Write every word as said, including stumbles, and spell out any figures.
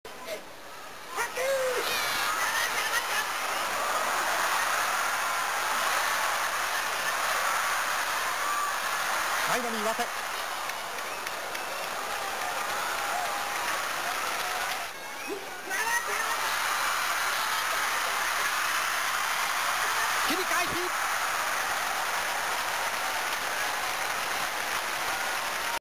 最後に上手。切り返し。